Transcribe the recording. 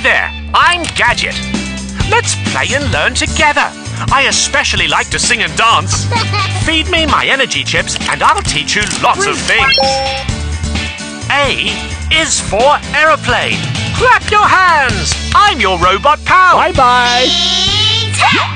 there, I'm Gadget. Let's play and learn together. I especially like to sing and dance. Feed me my energy chips and I'll teach you lots of things. A is for aeroplane. Clap your hands. I'm your robot pal. Bye-bye. Vtech!